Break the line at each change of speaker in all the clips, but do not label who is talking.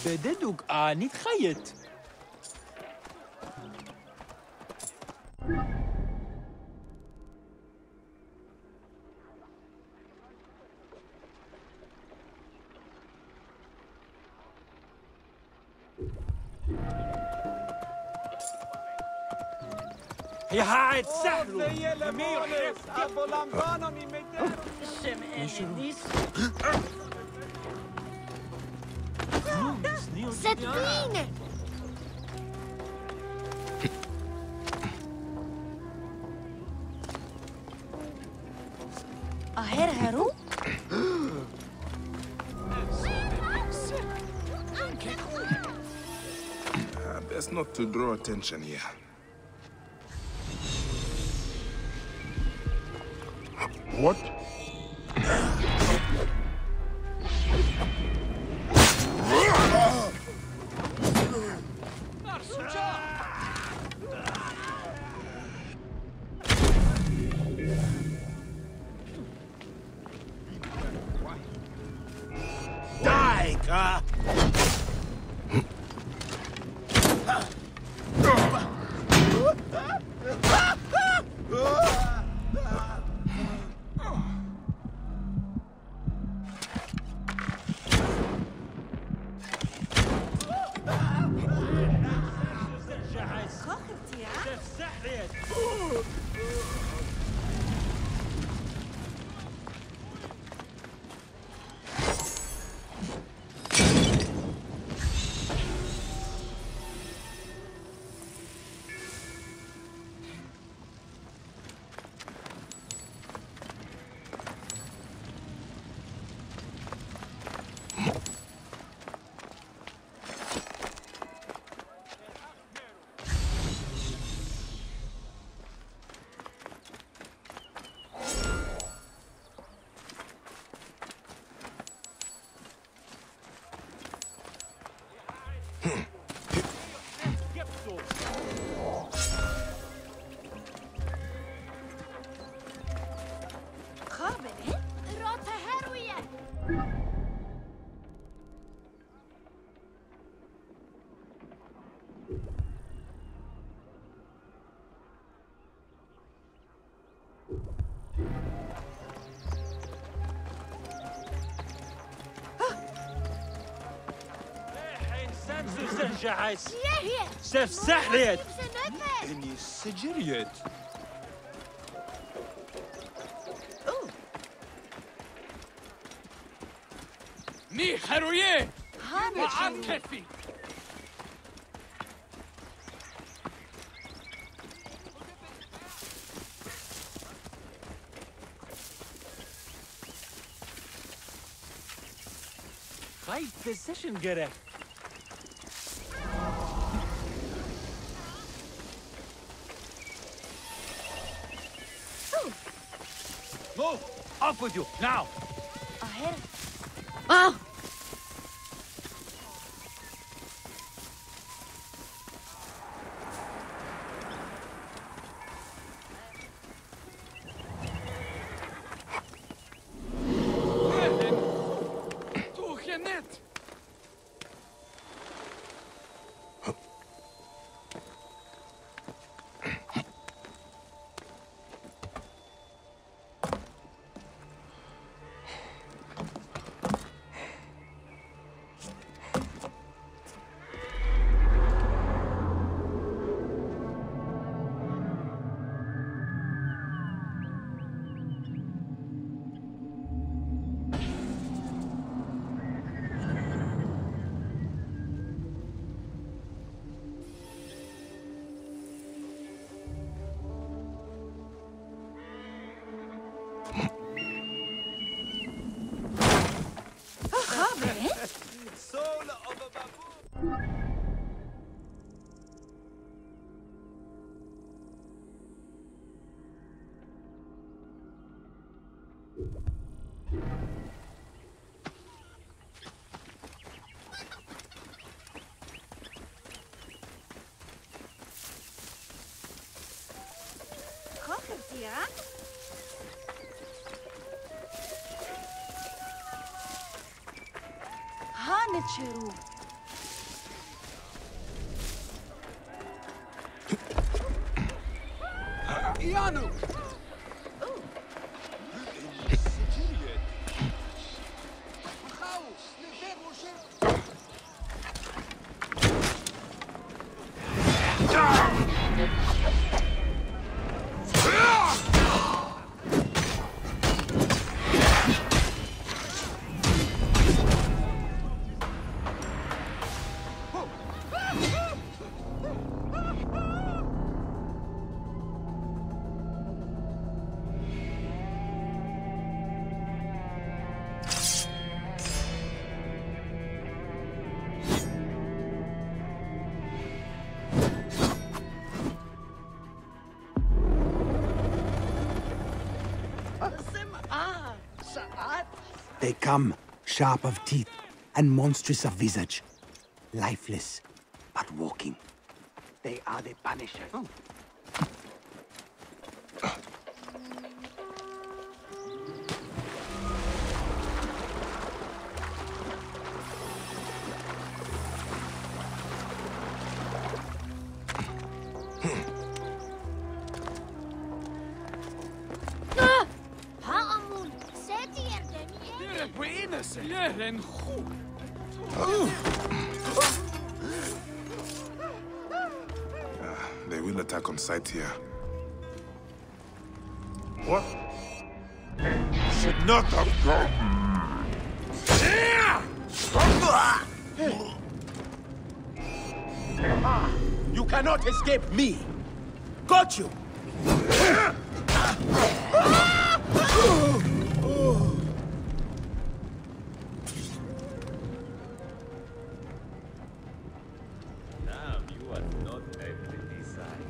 بددوك آني تخيط. هي هاعد سهلو
صدقيني أهير هرو
Best not to draw attention here. What?
جعس
يهي
سف سحريت
إني
سجريت
ني خرويه
هاني
وعم كفي
خايف فيزيشن قرأ Move! Off with you, now!
أهير خاطرتي هانت شروق
Manu!
They come, sharp of teeth and monstrous of visage. Lifeless, but walking. They are the Punisher.
هأمون ساتي يردني
Buenas! Yeren khu!
They will attack on sight here.
What? Should not have gone.
You cannot escape me! Got you!
Now you are not a pretty sight.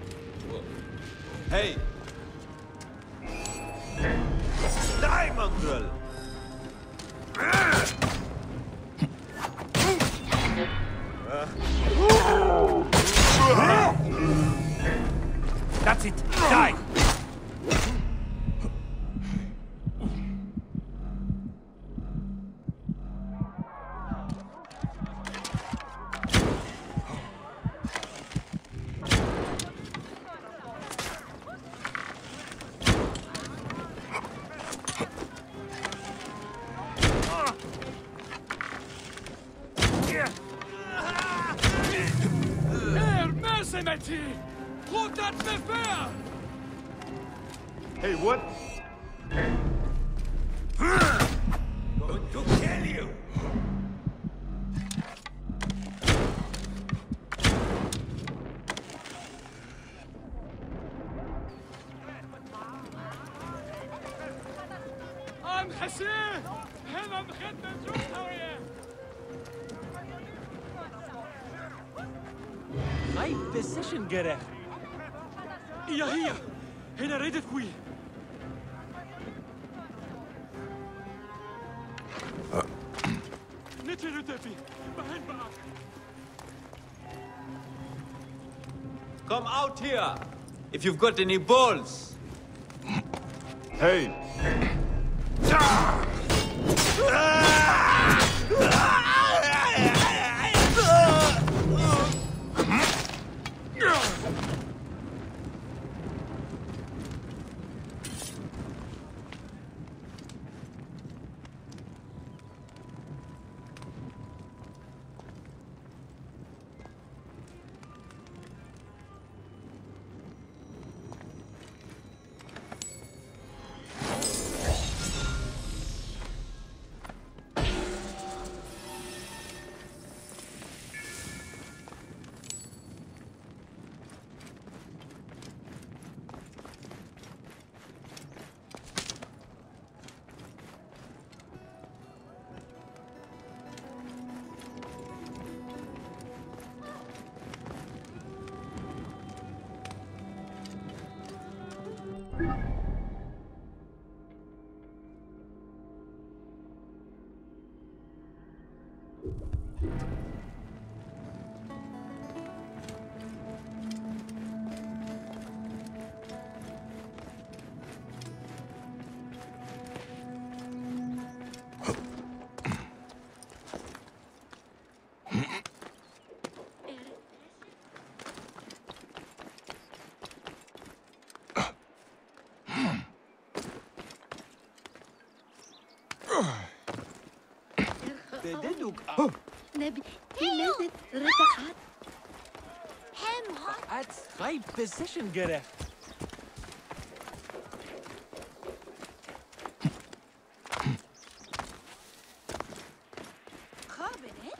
Hey! Die, mongrel! That's it! Die!
Mercenary! Hold that bear!
Hey, what? Going to kill you!
I'm Hassan! هنا مخدنا نشوفها وياه!
هاي السيشن جرح. هي هنا ريدت كوين. نتي ردفي بهن معك. Come out here if you've got any balls.
Hey!
نبي لازم رتاحات
Hem hot.
That's right position, Gere.
خابنه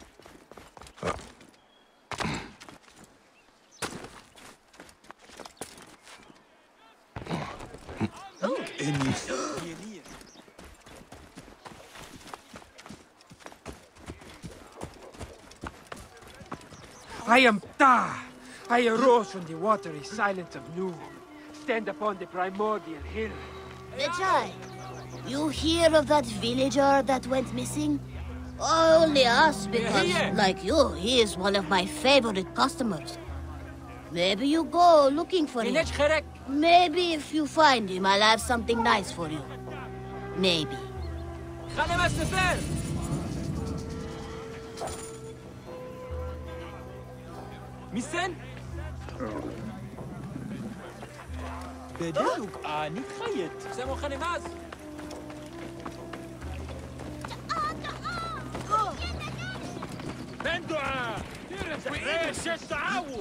I am Ta. I arose from the watery silence of noon. Stand upon the primordial hill.
Vijay, you hear of that villager that went missing? Only us, because, like you, he is one of my favorite customers. Maybe you go looking for him.
ليش خرك؟
Maybe if you find him, I'll have something nice for you. Maybe.
خلنا السفر. ميسن؟ بدلوك آني خيط. سمو خنماس.
بندعة! وإيه التعاون؟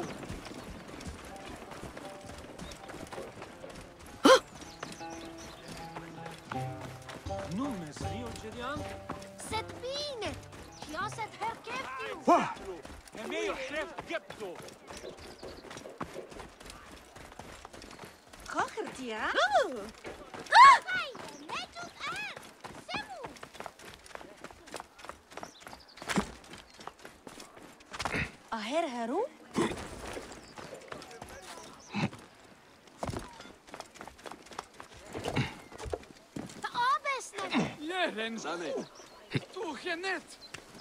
نومس ريو جريان؟
Zet bine! Ja, zet herkeft u!
يميو حرف جبته.
خاخرتي ها
Hey, net op aan! Semu!
أهر هرو
De arbeidsnet!
Jeren toch je net.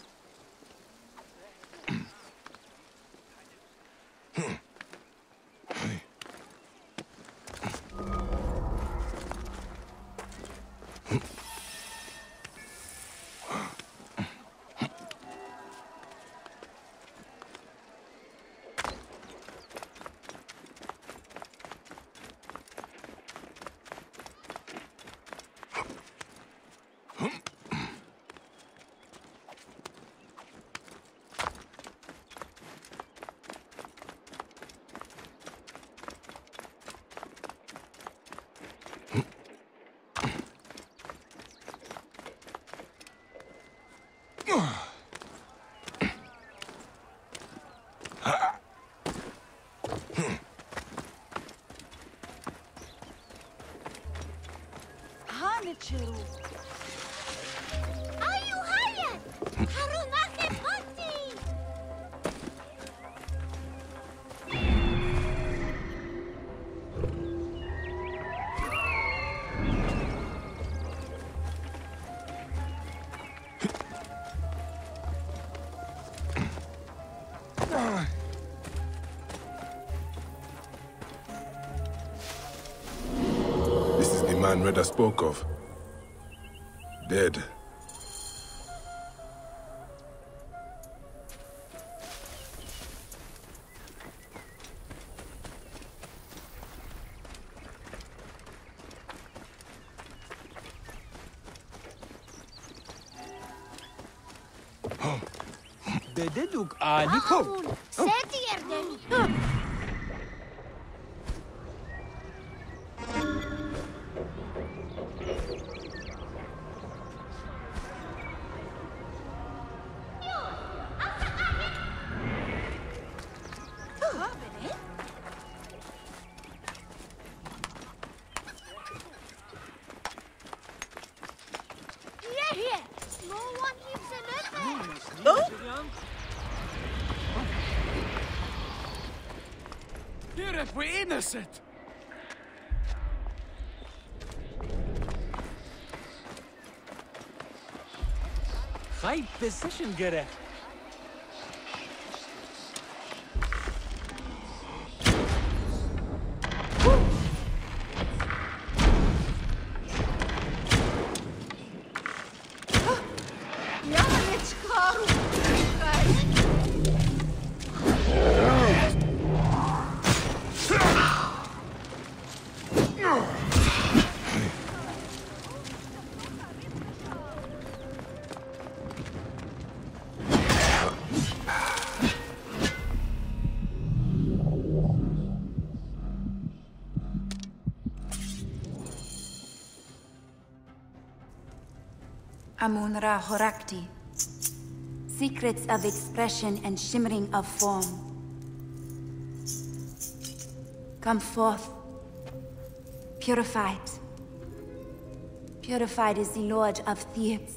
هانتشرو
Ayu hayat! Harunake pati!
This is the man Reda spoke of. Dead.
بدلوك آني كو.
Aun! Zet hier demi!
خابنه
Hier, hier! No one keeps an eye!
جريان؟
Hier وإيه نست.
خايب position, Gere.
يا ريتشكارو
Amun-Ra Horakti. Secrets of expression and shimmering of form. Come forth. Purified. Purified is the Lord of Thebes.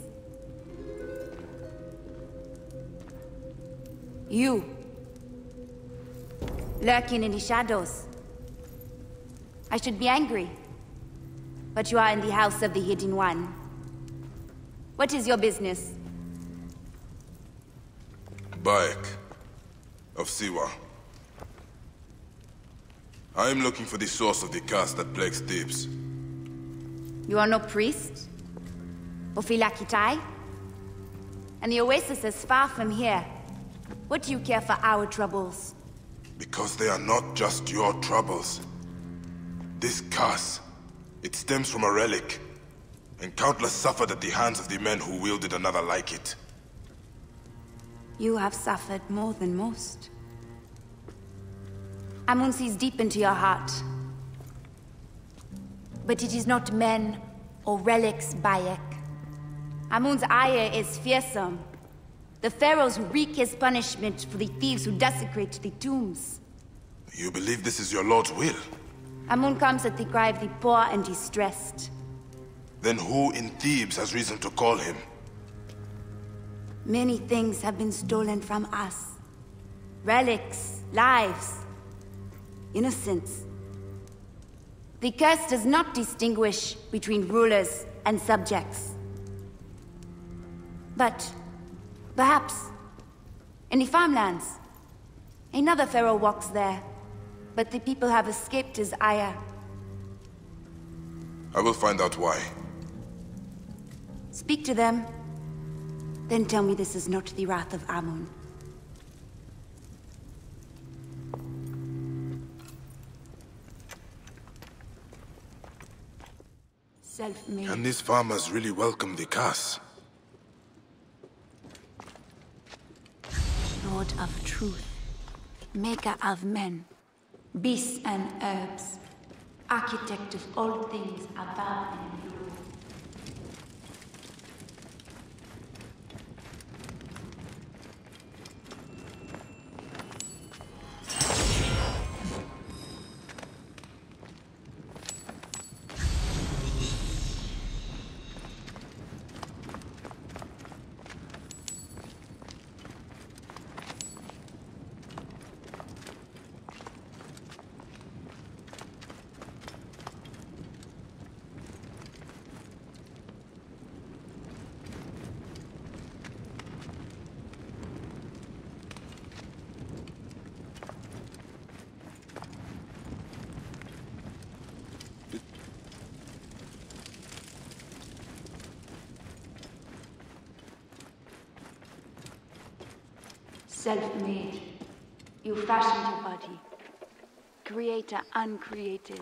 You. Lurking in the shadows. I should be angry. But you are in the house of the Hidden One. What is your business?
Bayek of Siwa. I am looking for the source of the curse that plagues Thebes.
You are no priest? Ophilakitai? And the oasis is far from here. What do you care for our troubles?
Because they are not just your troubles. This curse, it stems from a relic. And countless suffered at the hands of the men who wielded another like it.
You have suffered more than most. Amun sees deep into your heart. But it is not men or relics, Bayek. Amun's ire is fearsome. The pharaohs wreak his punishment for the thieves who desecrate the tombs.
You believe this is your lord's will?
Amun comes at the cry of the poor and distressed.
Then who in Thebes has reason to call him?
Many things have been stolen from us. Relics, lives, innocence. The curse does not distinguish between rulers and subjects. But, perhaps, in the farmlands, another pharaoh walks there, but the people have escaped his ire.
I will find out why.
Speak to them, then tell me this is not the wrath of Amun. Self-made.
Can these farmers really welcome the curse?
Lord of truth, maker of men, beasts and herbs, architect of all things above and below. Self-made. You fashioned your body. Creator uncreated.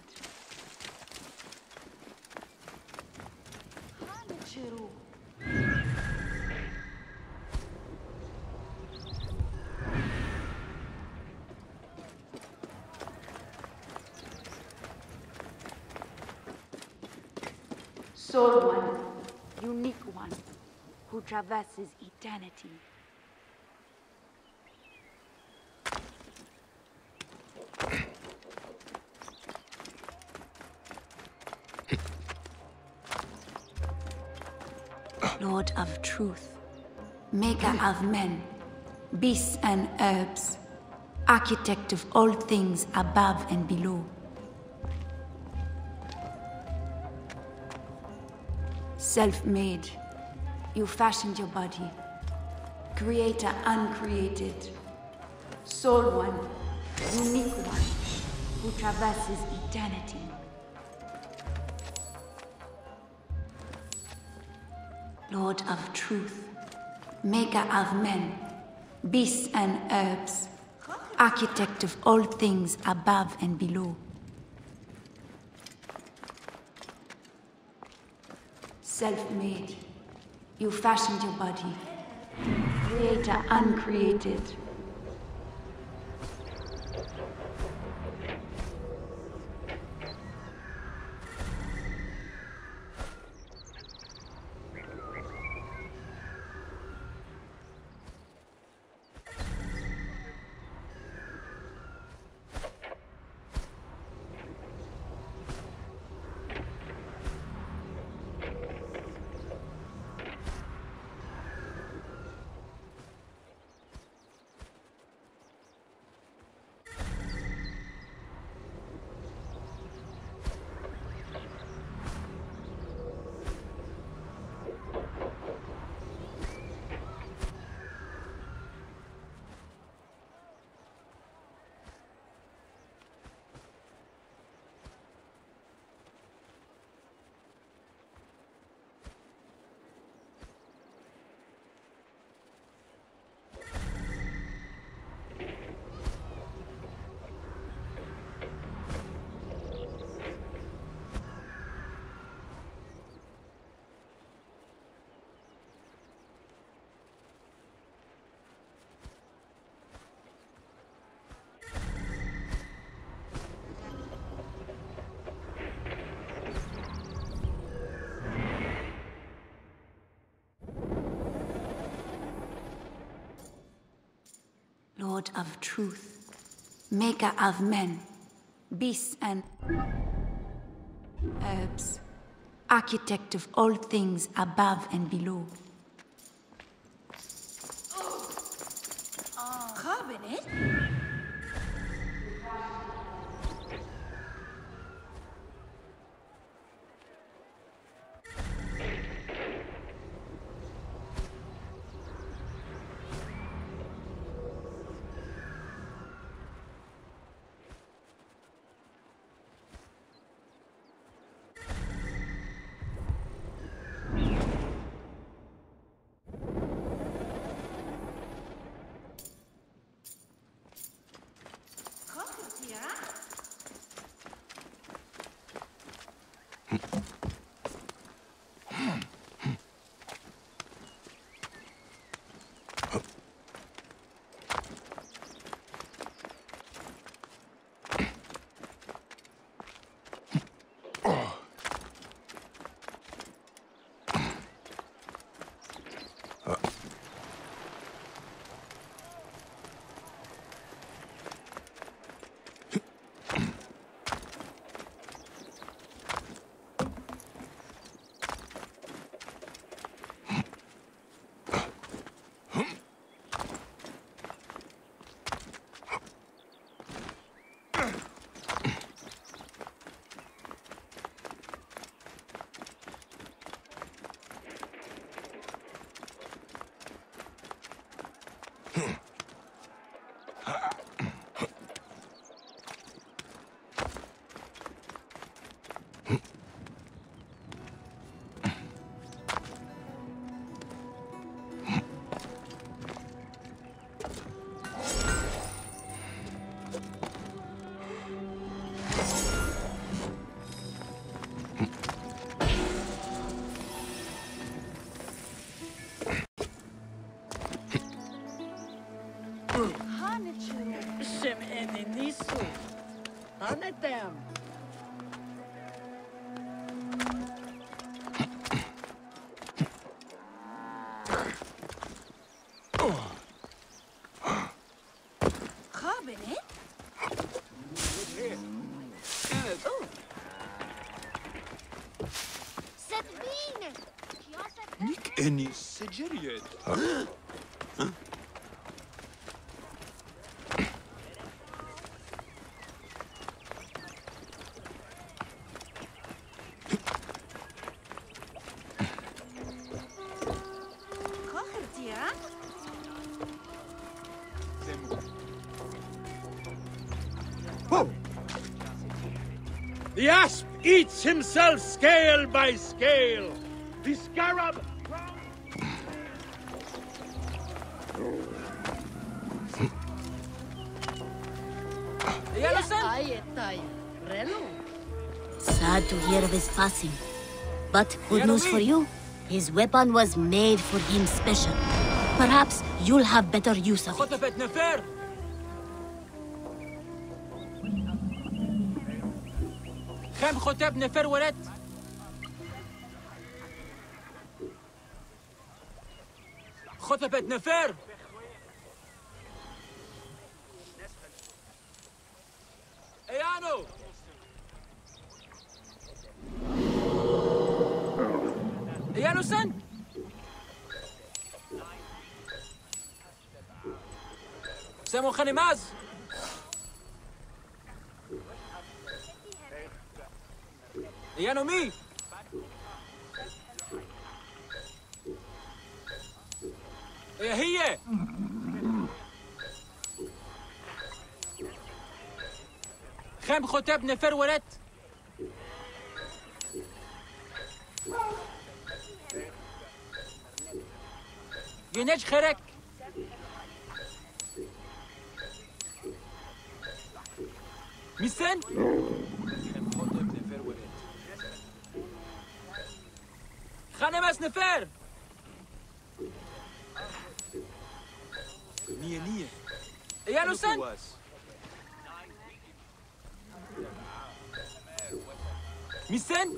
Soul one, unique one, who traverses eternity. Lord of truth, maker of men, beasts and herbs, architect of all things above and below. Self-made, you fashioned your body. Creator uncreated. Soul one, unique one, who traverses eternity. Lord of truth, maker of men, beasts and herbs, architect of all things above and below. Self-made, you fashioned your body. Creator uncreated. God of truth, maker of men, beasts and herbs, architect of all things above and below.
Cabinet?
Shem eninisu. Hanetem.
Cabinet?
Sedvine!
Nik eni sejeriet.
Kochertia?
The asp eats himself scale by scale. The scarab...
Sad to hear of his passing. But good news for you. His weapon was made for him special. Perhaps you'll have better use of it.
خطبت نفر. خم خطب نفر ولد. خطبت نفر. ايانو. ايانو سن. سامو خنماز. ايانو مي. ايه هي. خم خطب نفر ولد. ينج خرك. ميسن. خانماس نفر.
نية
ايانو سن. ميسن.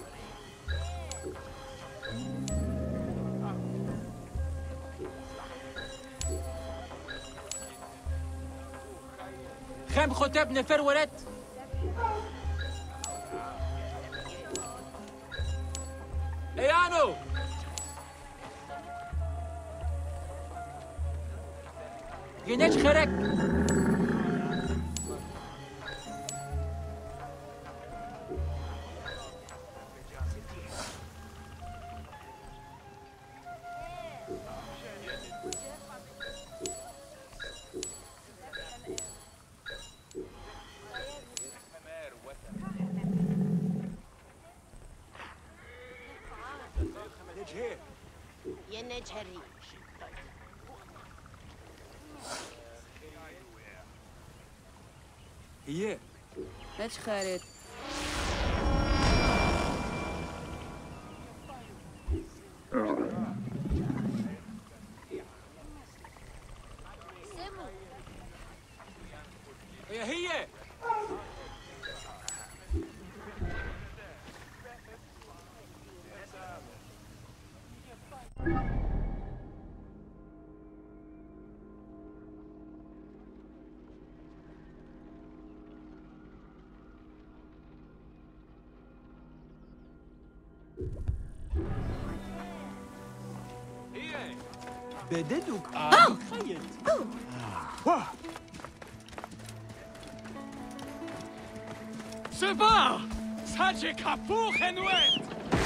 خم خطب نفر ورد ايانو ينج خرك
ينجهري
هي
ليش خالد؟
هي
بددك خيط
سبا ساجي كابو خنوت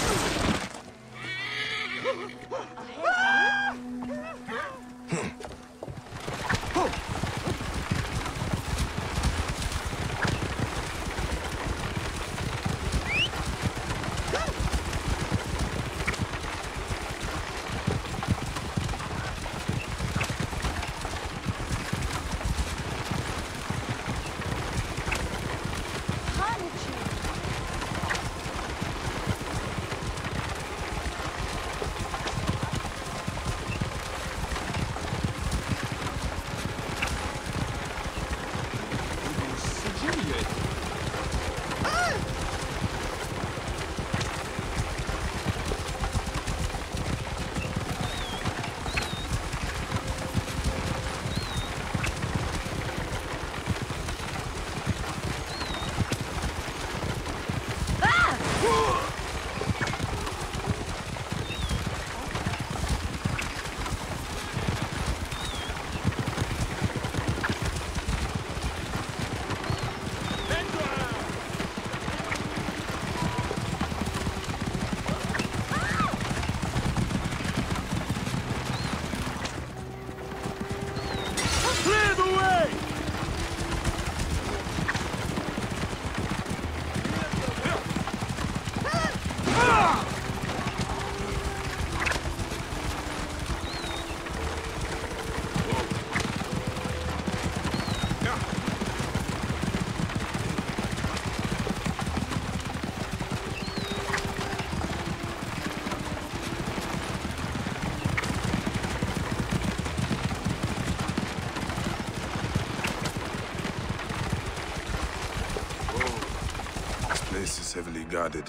This is heavily guarded.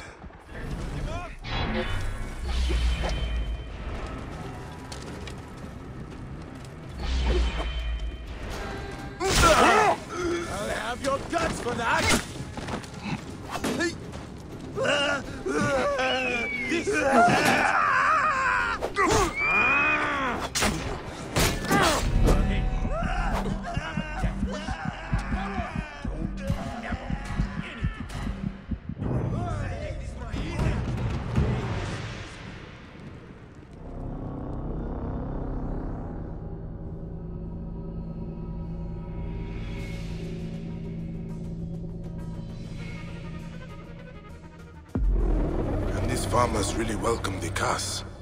I'll have your guts for that!
Farmers really welcome the Khas.